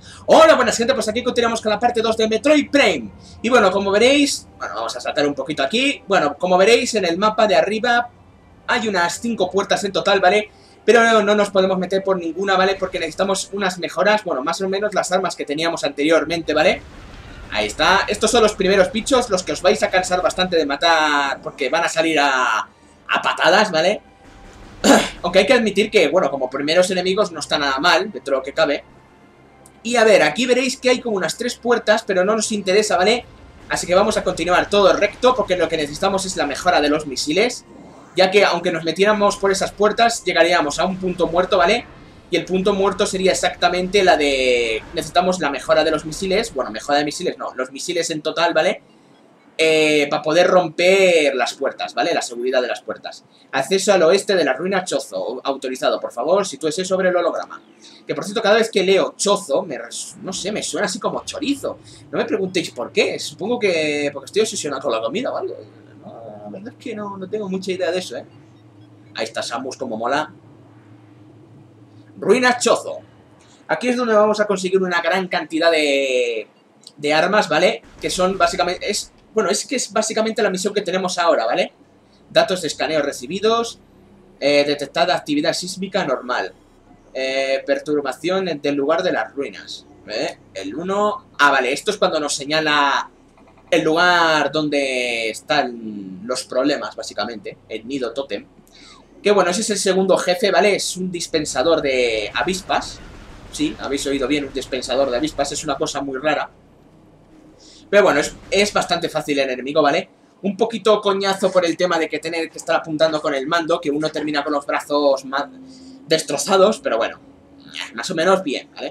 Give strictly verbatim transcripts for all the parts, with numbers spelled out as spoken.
Hola, buenas gente, pues aquí continuamos con la parte dos de Metroid Prime. Y bueno, como veréis, bueno, vamos a saltar un poquito aquí. Bueno, como veréis en el mapa de arriba hay unas cinco puertas en total, ¿vale? Pero no, no nos podemos meter por ninguna, ¿vale? Porque necesitamos unas mejoras, bueno, más o menos las armas que teníamos anteriormente, ¿vale? Ahí está, estos son los primeros bichos, los que os vais a cansar bastante de matar porque van a salir a, a patadas, ¿vale? Aunque hay que admitir que, bueno, como primeros enemigos no está nada mal, dentro de lo que cabe. Y a ver, aquí veréis que hay como unas tres puertas, pero no nos interesa, ¿vale? Así que vamos a continuar todo recto, porque lo que necesitamos es la mejora de los misiles. Ya que aunque nos metiéramos por esas puertas, llegaríamos a un punto muerto, ¿vale? Y el punto muerto sería exactamente la de... Necesitamos la mejora de los misiles. Bueno, mejora de misiles no, los misiles en total, ¿vale? Eh, para poder romper las puertas, ¿vale? La seguridad de las puertas. Acceso al oeste de la ruina Chozo. Autorizado, por favor, sitúese sobre el holograma. Que por cierto, cada vez que leo Chozo, me no sé, me suena así como chorizo. No me preguntéis por qué. Supongo que porque estoy obsesionado con la comida o algo. No, la verdad es que no, no tengo mucha idea de eso, ¿eh? Ahí está Samus, como mola. Ruina Chozo. Aquí es donde vamos a conseguir una gran cantidad de, de armas, ¿vale? Que son básicamente... es Bueno, es que es básicamente la misión que tenemos ahora, ¿vale? Datos de escaneo recibidos. Eh, detectada actividad sísmica normal. Eh, perturbación del lugar de las ruinas. ¿Eh? El uno... Ah, vale, esto es cuando nos señala el lugar donde están los problemas, básicamente. El nido tótem. Que bueno, ese es el segundo jefe, ¿vale? Es un dispensador de avispas. Sí, habéis oído bien, un dispensador de avispas. Es una cosa muy rara. Pero bueno, es, es bastante fácil el enemigo, ¿vale? Un poquito coñazo por el tema de que tener que estar apuntando con el mando, que uno termina con los brazos más destrozados, pero bueno, más o menos bien, ¿vale?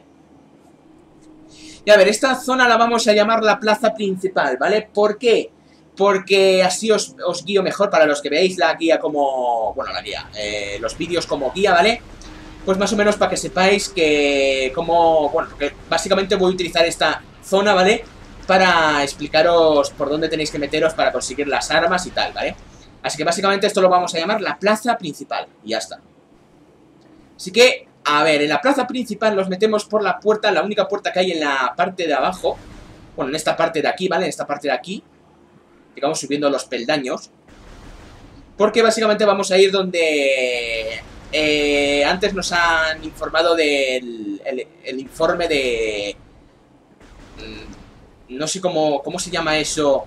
Y a ver, esta zona la vamos a llamar la plaza principal, ¿vale? ¿Por qué? Porque así os, os guío mejor para los que veáis la guía como... Bueno, la guía, eh, los vídeos como guía, ¿vale? Pues más o menos para que sepáis que... Como... Bueno, que básicamente voy a utilizar esta zona, ¿vale? Para explicaros por dónde tenéis que meteros para conseguir las armas y tal, ¿vale? Así que básicamente esto lo vamos a llamar la plaza principal. Y ya está. Así que, a ver, en la plaza principal nos metemos por la puerta, la única puerta que hay en la parte de abajo. Bueno, en esta parte de aquí, ¿vale? En esta parte de aquí. Digamos, subiendo los peldaños. Porque básicamente vamos a ir donde... Eh, antes nos han informado del el, el informe de... No sé cómo, cómo se llama eso.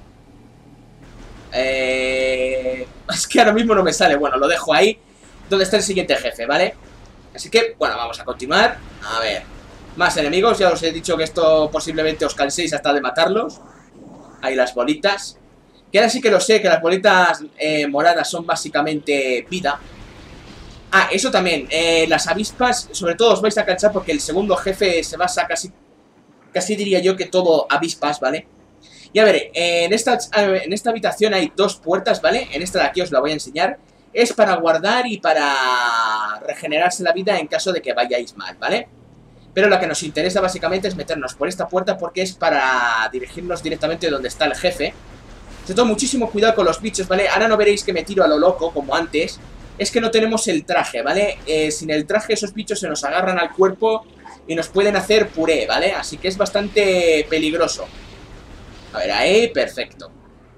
Eh, es que ahora mismo no me sale. Bueno, lo dejo ahí. Donde está el siguiente jefe, ¿vale? Así que, bueno, vamos a continuar. A ver, más enemigos. Ya os he dicho que esto posiblemente os canséis hasta de matarlos. Ahí las bolitas. Que ahora sí que lo sé, que las bolitas eh, moradas son básicamente vida. Ah, eso también. Eh, las avispas, sobre todo os vais a cansar porque el segundo jefe se basa casi... Casi diría yo que todo avispas, ¿vale? Y a ver, en esta, en esta habitación hay dos puertas, ¿vale? En esta de aquí os la voy a enseñar. Es para guardar y para regenerarse la vida en caso de que vayáis mal, ¿vale? Pero lo que nos interesa básicamente es meternos por esta puerta porque es para dirigirnos directamente donde está el jefe. Sobre todo muchísimo cuidado con los bichos, ¿vale? Ahora no veréis que me tiro a lo loco como antes. Es que no tenemos el traje, ¿vale? Eh, sin el traje esos bichos se nos agarran al cuerpo y nos pueden hacer puré, ¿vale? Así que es bastante peligroso. A ver, ahí, perfecto.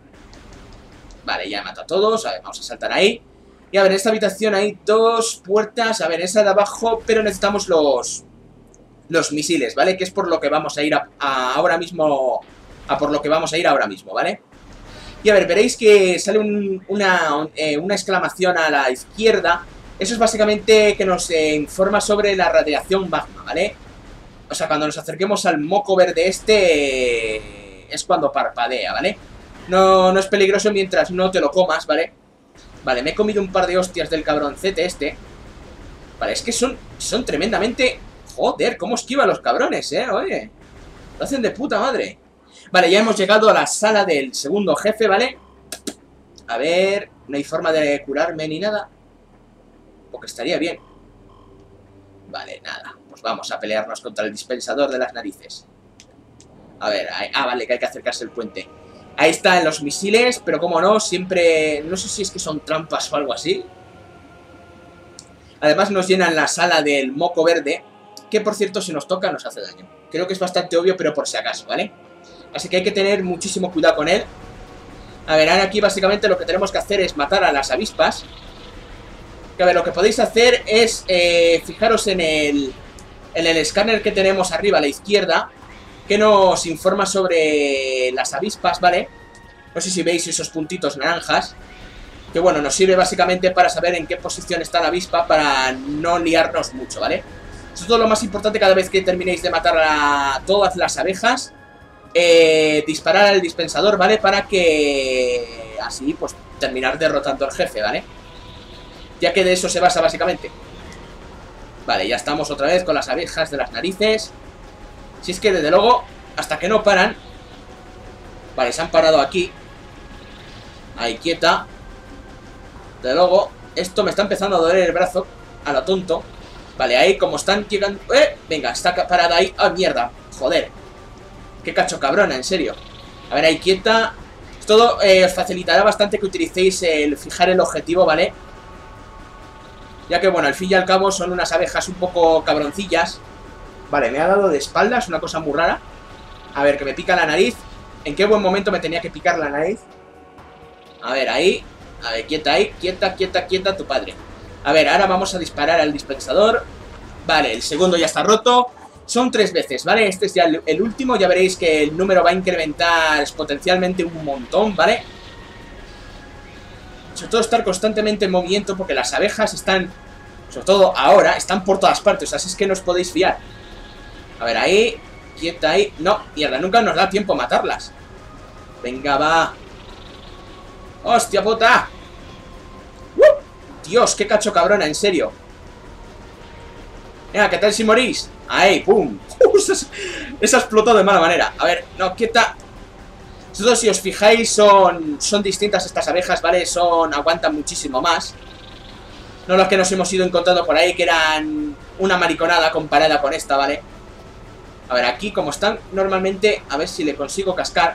Vale, ya he matado a todos. A ver, vamos a saltar ahí. Y a ver, en esta habitación hay dos puertas. A ver, esa de abajo, pero necesitamos los los misiles, ¿vale? Que es por lo que vamos a ir a, a ahora mismo. A por lo que vamos a ir ahora mismo, ¿vale? Y a ver, veréis que sale un, una, un, eh, una exclamación a la izquierda. Eso es básicamente que nos eh, informa sobre la radiación magma, ¿vale? O sea, cuando nos acerquemos al moco verde este, eh, es cuando parpadea, ¿vale? No, no es peligroso mientras no te lo comas, ¿vale? Vale, me he comido un par de hostias del cabroncete este. Vale, es que son, son tremendamente... Joder, cómo esquivan los cabrones, ¿eh? Oye, lo hacen de puta madre. Vale, ya hemos llegado a la sala del segundo jefe, ¿vale? A ver, no hay forma de curarme ni nada. Porque estaría bien. Vale, nada. Pues vamos a pelearnos contra el dispensador de las narices. A ver, ahí, ah, vale, que hay que acercarse al puente. Ahí están los misiles, pero como no, siempre... No sé si es que son trampas o algo así. Además nos llenan la sala del moco verde, que por cierto si nos toca nos hace daño. Creo que es bastante obvio, pero por si acaso, ¿vale? Así que hay que tener muchísimo cuidado con él. A ver, ahora aquí básicamente lo que tenemos que hacer es matar a las avispas. Que a ver, lo que podéis hacer es eh, fijaros en el, en el escáner que tenemos arriba a la izquierda, que nos informa sobre las avispas, ¿vale? No sé si veis esos puntitos naranjas. Que bueno, nos sirve básicamente para saber en qué posición está la avispa para no liarnos mucho, ¿vale? Eso es todo lo más importante cada vez que terminéis de matar a todas las abejas. Eh, disparar al dispensador, ¿vale? Para que así, pues, terminar derrotando al jefe, ¿vale? Ya que de eso se basa básicamente. Vale, ya estamos otra vez con las abejas de las narices. Si es que desde luego, hasta que no paran. Vale, se han parado aquí. Ahí, quieta. Desde luego, esto me está empezando a doler el brazo a lo tonto. Vale, ahí como están llegando... ¡Eh! Venga, está parada ahí. ¡Ah, mierda! Joder. Qué cacho cabrona, en serio. A ver, ahí quieta. Todo eh, os facilitará bastante que utilicéis el fijar el objetivo, ¿vale? Ya que, bueno, al fin y al cabo son unas abejas un poco cabroncillas. Vale, me ha dado de espaldas, una cosa muy rara. A ver, que me pica la nariz. ¿En qué buen momento me tenía que picar la nariz? A ver, ahí. A ver, quieta ahí. Quieta, quieta, quieta, tu padre. A ver, ahora vamos a disparar al dispensador. Vale, el segundo ya está roto. Son tres veces, ¿vale? Este es ya el, el último. Ya veréis que el número va a incrementar potencialmente un montón, ¿vale? Sobre todo estar constantemente en movimiento porque las abejas están, sobre todo ahora, están por todas partes. Así es que no os podéis fiar. A ver, ahí. Quieta ahí. No, mierda, nunca nos da tiempo a matarlas. Venga, va. ¡Hostia puta! ¡Uh! Dios, qué cacho cabrona, en serio. Venga, ¿qué tal si morís? Ahí, pum. Esa ha explotado de mala manera. A ver, no, quieta. Sobre todo si os fijáis, son, son distintas estas abejas, ¿vale? Son, aguantan muchísimo más. No las que nos hemos ido encontrando por ahí, que eran una mariconada comparada con esta, ¿vale? A ver, aquí como están normalmente, a ver si le consigo cascar.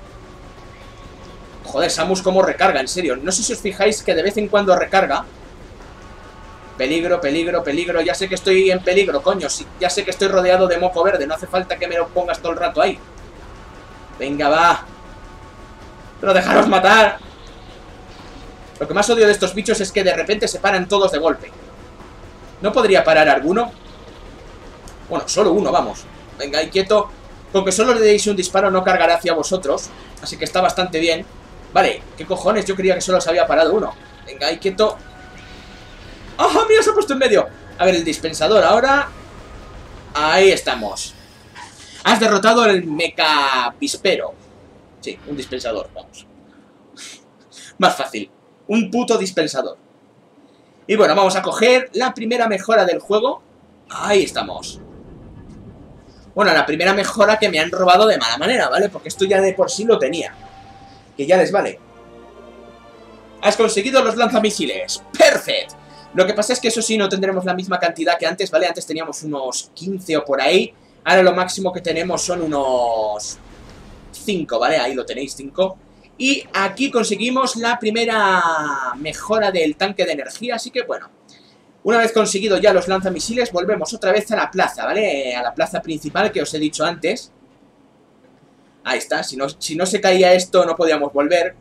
Joder, Samus cómo recarga, en serio. No sé si os fijáis que de vez en cuando recarga. Peligro, peligro, peligro. Ya sé que estoy en peligro, coño. Sí, ya sé que estoy rodeado de moco verde. No hace falta que me lo pongas todo el rato ahí. Venga, va. Pero dejaros matar. Lo que más odio de estos bichos es que de repente se paran todos de golpe. ¿No podría parar alguno? Bueno, solo uno, vamos. Venga, ahí quieto. Con que solo le deis un disparo no cargará hacia vosotros. Así que está bastante bien. Vale, ¿qué cojones? Yo creía que solo se había parado uno. Venga, ahí quieto. ¡Ah, mira, se ha puesto en medio! A ver, el dispensador ahora. Ahí estamos. Has derrotado el mecha pispero. Sí, un dispensador, vamos. Más fácil. Un puto dispensador. Y bueno, vamos a coger la primera mejora del juego. Ahí estamos. Bueno, la primera mejora que me han robado de mala manera, ¿vale? Porque esto ya de por sí lo tenía. Que ya les vale. Has conseguido los lanzamisiles. ¡Perfecto! Lo que pasa es que eso sí, no tendremos la misma cantidad que antes, ¿vale? Antes teníamos unos quince o por ahí. Ahora lo máximo que tenemos son unos cinco, ¿vale? Ahí lo tenéis, cinco. Y aquí conseguimos la primera mejora del tanque de energía, así que bueno. Una vez conseguido ya los lanzamisiles, volvemos otra vez a la plaza, ¿vale? A la plaza principal que os he dicho antes. Ahí está, si no, si no se caía esto no podíamos volver.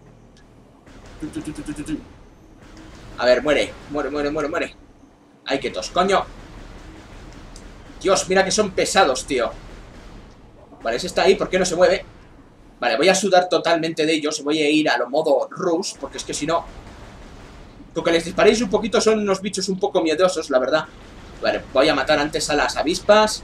A ver, muere, muere, muere, muere, muere. Ay, quietos, coño. Dios, mira que son pesados, tío. Vale, ese está ahí, ¿por qué no se mueve? Vale, voy a sudar totalmente de ellos. Voy a ir a lo modo rush, porque es que si no... Con que les disparéis un poquito son unos bichos un poco miedosos, la verdad. Vale, voy a matar antes a las avispas.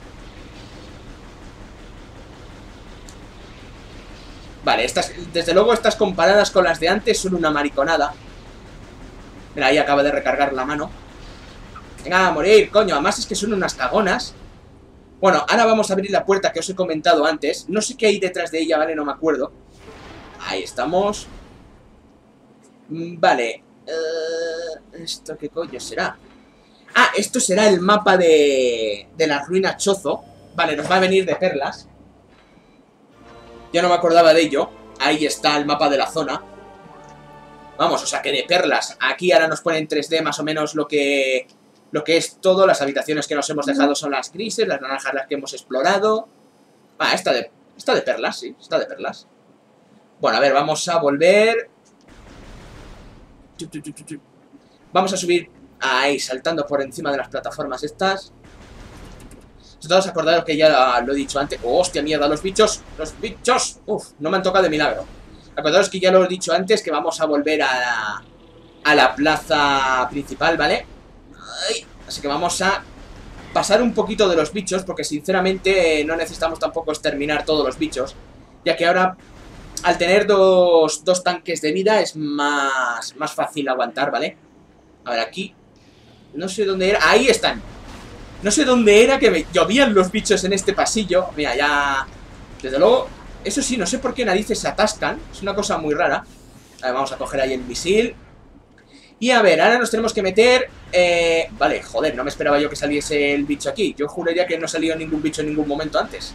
Vale, estas, desde luego estas comparadas con las de antes son una mariconada. Mira, ahí acaba de recargar la mano. Venga, a morir, coño. Además es que son unas cagonas. Bueno, ahora vamos a abrir la puerta que os he comentado antes. No sé qué hay detrás de ella, ¿vale? No me acuerdo. Ahí estamos. Vale. Uh, ¿Esto qué coño será? Ah, esto será el mapa de, de la ruina Chozo. Vale, nos va a venir de perlas. Ya no me acordaba de ello. Ahí está el mapa de la zona. Vamos, o sea que de perlas. Aquí ahora nos pone en tres D más o menos lo que... Lo que es todo. Las habitaciones que nos hemos dejado son las grises. Las naranjas las que hemos explorado. Ah, esta de, esta de perlas, sí, esta de perlas. Bueno, a ver, vamos a volver. Vamos a subir ahí, saltando por encima de las plataformas estas. Si todos acordaros que ya lo he dicho antes. Oh, hostia, mierda, los bichos. Los bichos. Uf, no me han tocado de milagro. Acordaros que ya lo he dicho antes, que vamos a volver a la, a la plaza principal, ¿vale? Ay, así que vamos a pasar un poquito de los bichos, porque sinceramente no necesitamos tampoco exterminar todos los bichos, ya que ahora, al tener dos, dos tanques de vida, es más, más fácil aguantar, ¿vale? A ver, aquí. No sé dónde era. Ahí están. No sé dónde era que me llovían los bichos en este pasillo. Mira, ya... Desde luego... Eso sí, no sé por qué narices se atascan. Es una cosa muy rara. A ver, vamos a coger ahí el misil. Y a ver, ahora nos tenemos que meter... Eh... Vale, joder, no me esperaba yo que saliese el bicho aquí. Yo juraría que no salió ningún bicho en ningún momento antes.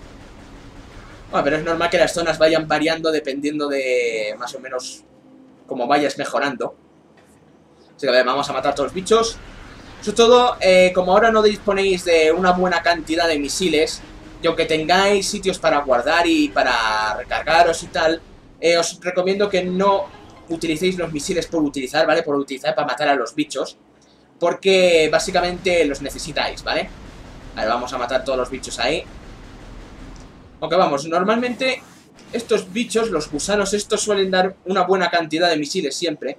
Bueno, pero es normal que las zonas vayan variando dependiendo de... Más o menos... Como vayas mejorando. Así que a ver, vamos a matar todos los bichos. Sobre todo, eh, como ahora no disponéis de una buena cantidad de misiles, y aunque tengáis sitios para guardar y para recargaros y tal, eh, os recomiendo que no utilicéis los misiles por utilizar, ¿vale? Por utilizar para matar a los bichos, porque básicamente los necesitáis, ¿vale? A ver, vamos a matar todos los bichos ahí. Aunque vamos, normalmente estos bichos, los gusanos estos, suelen dar una buena cantidad de misiles siempre.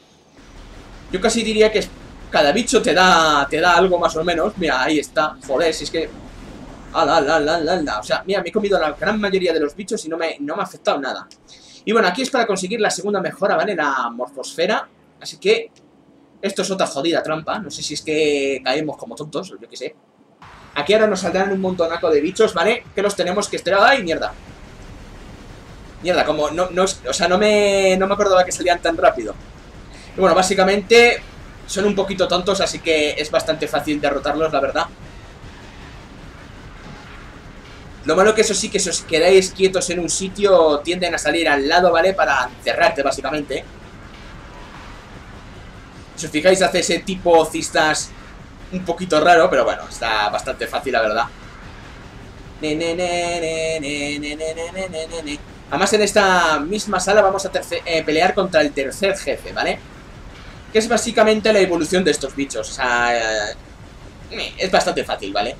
Yo casi diría que cada bicho te da te da algo más o menos. Mira, ahí está. Joder, si es que... Ala, ala, ala, ala, ala. O sea, mira, me he comido la gran mayoría de los bichos y no me, no me ha afectado nada. Y bueno, aquí es para conseguir la segunda mejora, ¿vale? La morfosfera. Así que... Esto es otra jodida trampa. No sé si es que caemos como tontos, yo qué sé. Aquí ahora nos saldrán un montonaco de bichos, ¿vale? Que los tenemos que esperar. ¡Ay, mierda! Mierda, como... No, no, o sea, no me, no me acordaba que salían tan rápido. Y bueno, básicamente... Son un poquito tontos, así que es bastante fácil derrotarlos, la verdad. Lo malo que eso sí, que si os quedáis quietos en un sitio, tienden a salir al lado, ¿vale? Para encerrarte, básicamente. Si os fijáis, hace ese tipo cistas un poquito raro, pero bueno, está bastante fácil, la verdad. Además, en esta misma sala vamos a eh, pelear contra el tercer jefe, ¿vale? Que es básicamente la evolución de estos bichos. O sea, eh, es bastante fácil, ¿vale?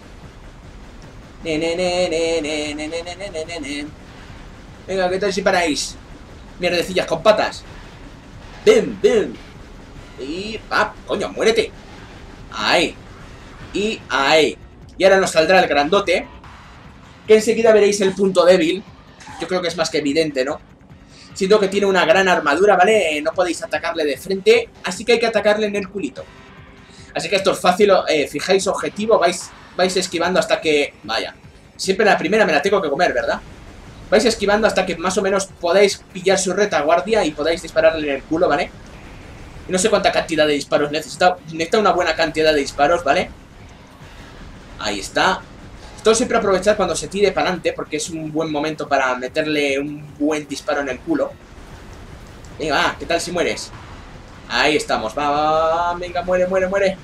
Venga, ¿qué tal si paráis? Mierdecillas con patas. ¡Bim, bim! Y... ¡ah, coño, muérete! Ahí. Y ahí. Y ahora nos saldrá el grandote, que enseguida veréis el punto débil. Yo creo que es más que evidente, ¿no? Siento que tiene una gran armadura, ¿vale? No podéis atacarle de frente, así que hay que atacarle en el culito. Así que esto es fácil, eh, fijáis objetivo, vais, vais esquivando hasta que... Vaya, siempre la primera me la tengo que comer, ¿verdad? Vais esquivando hasta que más o menos podáis pillar su retaguardia y podáis dispararle en el culo, ¿vale? Y no sé cuánta cantidad de disparos necesita. Necesita una buena cantidad de disparos, ¿vale? Ahí está. Todo siempre aprovechar cuando se tire para adelante, porque es un buen momento para meterle un buen disparo en el culo. Venga, va, ¿qué tal si mueres? Ahí estamos, va, va, va, venga, muere, muere, muere.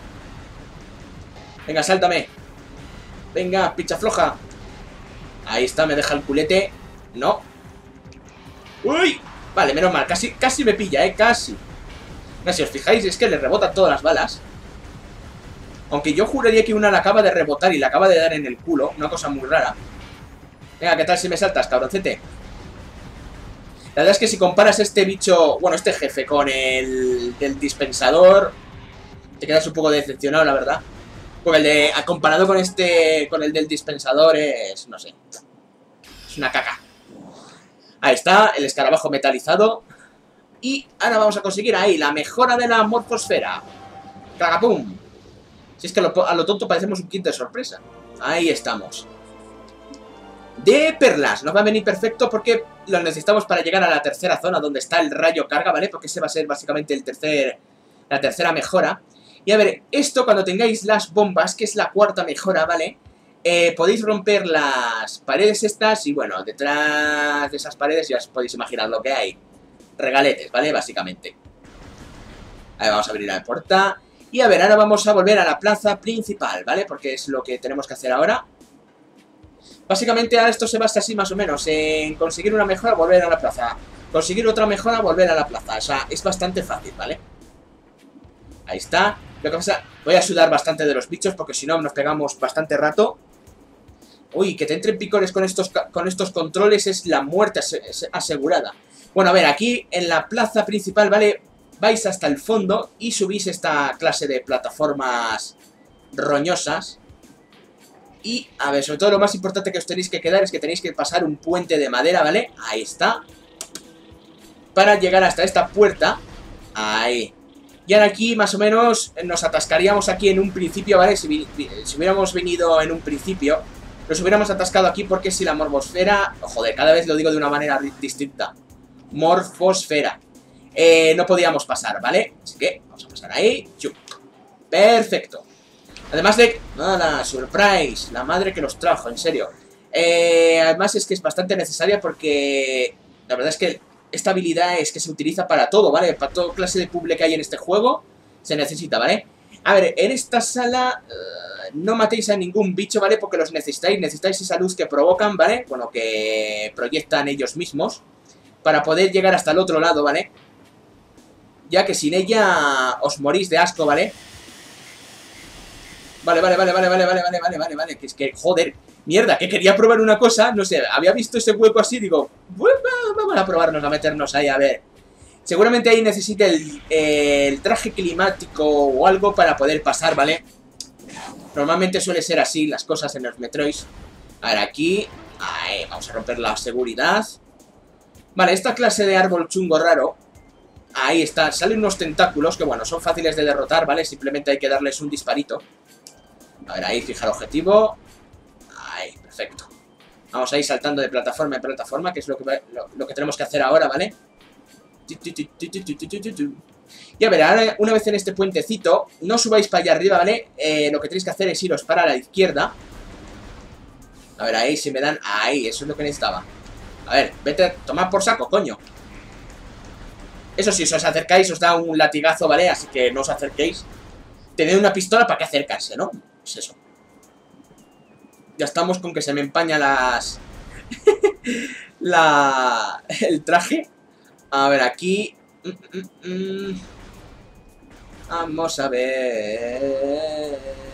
Venga, sáltame. Venga, picha floja. Ahí está, me deja el culete. No. ¡Uy! Vale, menos mal, casi, casi me pilla, eh, casi. Mira, si os fijáis, es que le rebotan todas las balas. Aunque yo juraría que una la acaba de rebotar y la acaba de dar en el culo. Una cosa muy rara. Venga, ¿qué tal si me saltas, cabroncete? La verdad es que si comparas este bicho, bueno, este jefe con el del dispensador, te quedas un poco decepcionado, la verdad. Porque el de, comparado con este, con el del dispensador es, no sé, es una caca. Ahí está, el escarabajo metalizado. Y ahora vamos a conseguir ahí la mejora de la morfosfera. ¡Cagapum! Si es que a lo, a lo tonto parecemos un kit de sorpresa. Ahí estamos. De perlas. Nos va a venir perfecto porque lo necesitamos para llegar a la tercera zona donde está el rayo carga, ¿vale? Porque ese va a ser básicamente el tercer, la tercera mejora. Y a ver, esto cuando tengáis las bombas, que es la cuarta mejora, ¿vale? Eh, podéis romper las paredes estas y bueno, detrás de esas paredes ya os podéis imaginar lo que hay. Regaletes, ¿vale? Básicamente. Ahí vamos a abrir la puerta. Y a ver, ahora vamos a volver a la plaza principal, ¿vale? Porque es lo que tenemos que hacer ahora. Básicamente ahora esto se basa así más o menos en conseguir una mejora, volver a la plaza. Conseguir otra mejora, volver a la plaza. O sea, es bastante fácil, ¿vale? Ahí está. Lo que pasa, voy a sudar bastante de los bichos porque si no nos pegamos bastante rato. Uy, que te entren picores con estos, con estos controles es la muerte asegurada. Bueno, a ver, aquí en la plaza principal, ¿vale? Vais hasta el fondo y subís esta clase de plataformas roñosas. Y, a ver, sobre todo lo más importante que os tenéis que quedar es que tenéis que pasar un puente de madera, ¿vale? Ahí está. Para llegar hasta esta puerta. Ahí. Y ahora aquí, más o menos, nos atascaríamos aquí en un principio, ¿vale? Si, si hubiéramos venido en un principio, nos hubiéramos atascado aquí porque si la morfosfera... Oh, joder, cada vez lo digo de una manera distinta. Morfosfera. Eh, no podíamos pasar, ¿vale? Así que vamos a pasar ahí. Perfecto. Además de... ¡Nada! ¡Surprise! La madre que los trajo, en serio. Eh, además es que es bastante necesaria porque... La verdad es que esta habilidad es que se utiliza para todo, ¿vale? Para toda clase de puzzle que hay en este juego se necesita, ¿vale? A ver, en esta sala... Uh, no matéis a ningún bicho, ¿vale? Porque los necesitáis. Necesitáis esa luz que provocan, ¿vale? Bueno, que proyectan ellos mismos. Para poder llegar hasta el otro lado, ¿vale? Ya que sin ella os morís de asco, ¿vale? Vale, vale, vale, vale, vale, vale, vale, vale, vale, vale, que es que, joder, mierda, que quería probar una cosa, no sé, había visto ese hueco así, digo, vamos a probarnos, a meternos ahí, a ver. Seguramente ahí necesite el, eh, el traje climático o algo para poder pasar, ¿vale? Normalmente suele ser así las cosas en los Metroids. A ver, aquí, ahí, vamos a romper la seguridad. Vale, esta clase de árbol chungo raro, ahí está, salen unos tentáculos que, bueno, son fáciles de derrotar, ¿vale? Simplemente hay que darles un disparito. A ver, ahí, fijar objetivo. Ahí, perfecto. Vamos a ir saltando de plataforma en plataforma, que es lo que, lo, lo que tenemos que hacer ahora, ¿vale? Y a ver, ahora una vez en este puentecito, no subáis para allá arriba, ¿vale? Eh, lo que tenéis que hacer es iros para la izquierda. A ver, ahí, si me dan... Ahí, eso es lo que necesitaba. A ver, vete, tomad por saco, coño. Eso sí, si os acercáis os da un latigazo, ¿vale? Así que no os acerquéis. Tened una pistola para que acercarse, ¿no? Pues eso. Ya estamos con que se me empaña las... la... el traje. A ver, aquí... Mm, mm, mm. Vamos a ver...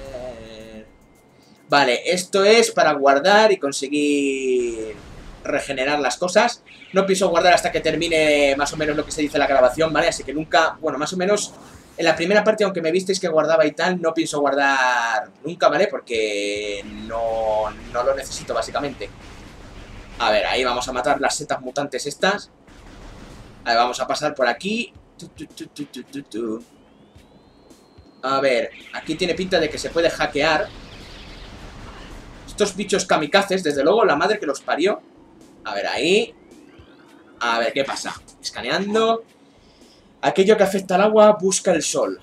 Vale, esto es para guardar y conseguir regenerar las cosas. No pienso guardar hasta que termine más o menos lo que se dice en la grabación, ¿vale? Así que nunca... Bueno, más o menos... En la primera parte, aunque me visteis que guardaba y tal, no pienso guardar nunca, ¿vale? Porque no, no lo necesito, básicamente. A ver, ahí vamos a matar las setas mutantes estas. A ver, vamos a pasar por aquí. Tu, tu, tu, tu, tu, tu, tu. A ver, aquí tiene pinta de que se puede hackear. Estos bichos kamikazes, desde luego, la madre que los parió. A ver, ahí. A ver, ¿qué pasa? Escaneando. Aquello que afecta al agua busca el sol.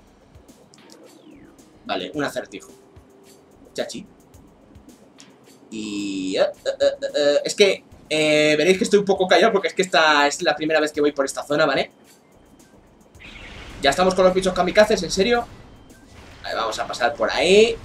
Vale, un acertijo. Chachi. Y... Uh, uh, uh, uh, es que... Eh, veréis que estoy un poco callado porque es que esta es la primera vez que voy por esta zona, ¿vale? Ya estamos con los bichos kamikazes, ¿en serio? Vale, vamos a pasar por ahí.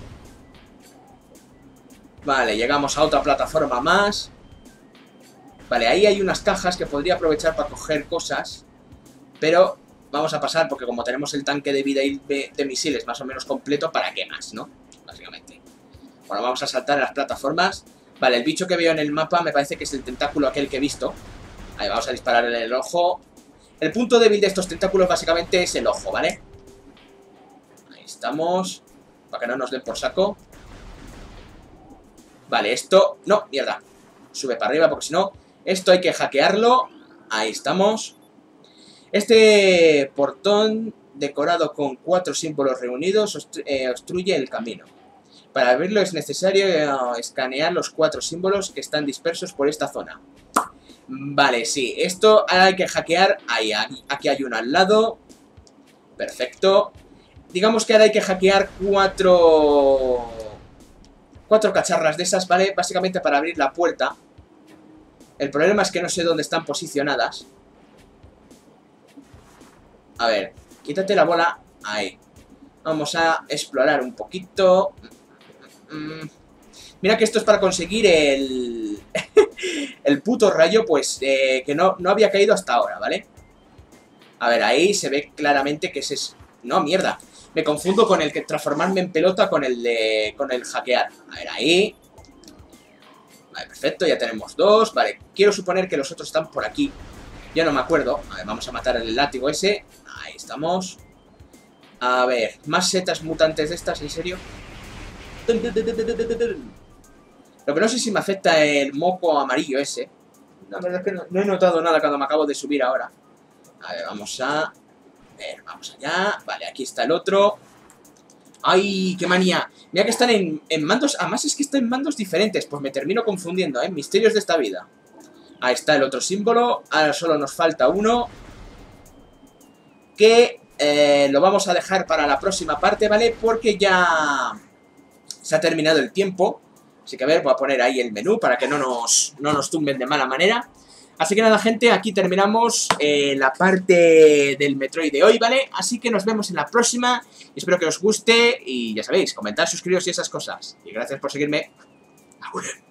Vale, llegamos a otra plataforma más. Vale, ahí hay unas cajas que podría aprovechar para coger cosas. Pero vamos a pasar porque como tenemos el tanque de vida y de, de misiles más o menos completo, ¿para qué más, no? Básicamente. Bueno, vamos a saltar a las plataformas. Vale, el bicho que veo en el mapa me parece que es el tentáculo aquel que he visto. Ahí vamos a dispararle en el ojo. El punto débil de estos tentáculos básicamente es el ojo, ¿vale? Ahí estamos. Para que no nos den por saco. Vale, esto... No, mierda. Sube para arriba porque si no... Esto hay que hackearlo. Ahí estamos. Este portón decorado con cuatro símbolos reunidos obstru eh, obstruye el camino. Para abrirlo es necesario eh, escanear los cuatro símbolos que están dispersos por esta zona. Vale, sí. Esto ahora hay que hackear. Ahí, aquí hay uno al lado. Perfecto. Digamos que ahora hay que hackear cuatro... Cuatro cacharras de esas, ¿vale? Básicamente para abrir la puerta. El problema es que no sé dónde están posicionadas. A ver, quítate la bola. Ahí. Vamos a explorar un poquito. Mira que esto es para conseguir el... el puto rayo, pues, eh, que no, no había caído hasta ahora, ¿vale? A ver, ahí se ve claramente que ese es... No, mierda. Me confundo con el que transformarme en pelota con el de... con el hackear. A ver, ahí... Vale, perfecto, ya tenemos dos. Vale, quiero suponer que los otros están por aquí. Ya no me acuerdo. A ver, vamos a matar el látigo ese. Ahí estamos. A ver, más setas mutantes de estas, ¿en serio? Lo que no sé si me afecta el moco amarillo ese. La verdad es que no, no he notado nada cuando me acabo de subir ahora. A ver, vamos a... a ver, vamos allá. Vale, aquí está el otro. ¡Ay, qué manía! Mira que están en, en mandos... Además es que están en mandos diferentes. Pues me termino confundiendo, ¿eh? Misterios de esta vida. Ahí está el otro símbolo. Ahora solo nos falta uno. Que eh, lo vamos a dejar para la próxima parte, ¿vale? Porque ya se ha terminado el tiempo. Así que a ver, voy a poner ahí el menú para que no nos, no nos tumben de mala manera. Así que nada, gente, aquí terminamos eh, la parte del Metroid de hoy, ¿vale? Así que nos vemos en la próxima. Y espero que os guste y ya sabéis, comentar, suscribiros y esas cosas. Y gracias por seguirme. ¡Agur!